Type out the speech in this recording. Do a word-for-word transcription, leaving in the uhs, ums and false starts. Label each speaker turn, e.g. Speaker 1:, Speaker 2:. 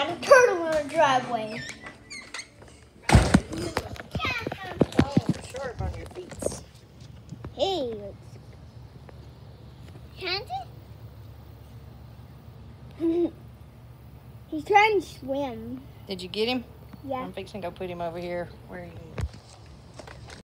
Speaker 1: A turtle in the driveway.
Speaker 2: Oh, sharp on your feet.
Speaker 1: Hey, can't it? He's trying to swim.
Speaker 2: Did you get him?
Speaker 1: Yeah.
Speaker 2: I'm fixing to go put him over here where he can